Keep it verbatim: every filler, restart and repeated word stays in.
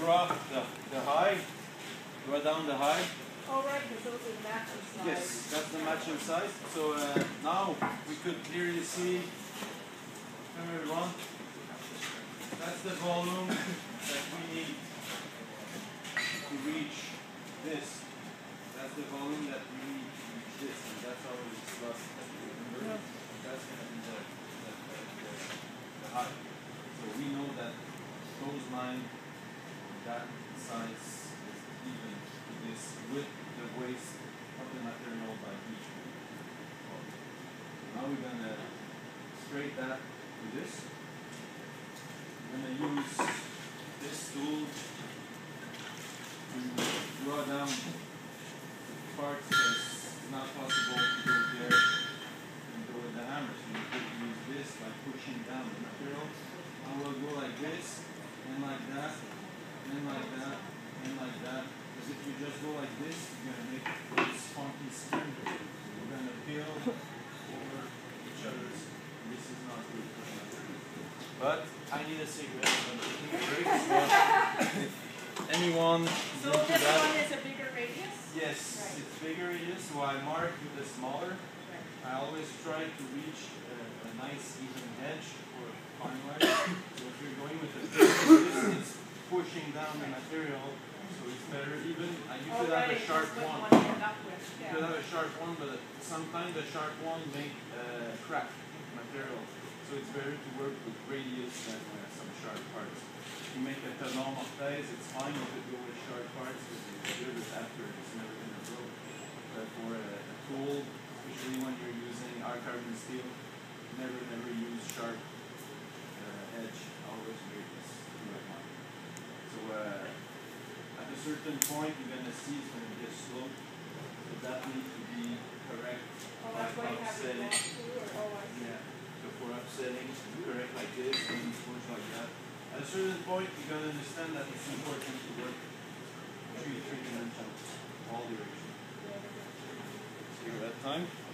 draw the, the high, draw down the high. Oh right, because those are the matching size. Yes, that's the matching size. So uh, now we could clearly see, come everyone, that's the volume that we need to reach this. That's the volume that we need to reach this, and that's how we discussed. Remember? Yeah. That's going to be the, the, the, the, the height. So we know that those lines, that size is even to this with the waste of the material by each one. Now we're going to straight that to this. We're going to use this tool to draw down the parts that's not possible to go there and go with the hammer. So you could use this by pushing down the material. I will go like this, and like that, and like that, and like that. Because if you just go like this, you're going to make this funky skin. We're going to peel over each other's. This is not good for the material. But I need a cigarette. I'm taking a break. So if anyone is So into this that, one is a bigger radius? yes, Right. it's bigger radius, so I mark with the smaller. Right. I always try to reach a, a nice even edge for fine line. So if you're going with a big radius, it's pushing down the material, so it's better even. Uh, you could have a Already, sharp just what one. one you end up with, You yeah. could have a sharp one, but sometimes the sharp one make uh, crack material. So it's better to work with radius than uh, some sharp parts. If you make a talon mortaise, it's fine. You could go with sharp parts because it's good with after it's never going to grow. But for a, a tool, especially when you're using our carbon steel, never, never use sharp uh, edge. Always radius. So uh, at a certain point, you're going to see it's going to be a slope. So that needs to be correct Oh, by that's why you have it offsetting. long too, or, oh, I see. Yeah. So for upsetting, correct like this, and push like that. At a certain point, you're going to understand that it's important to work three, three dimensions, all directions. See you at that time.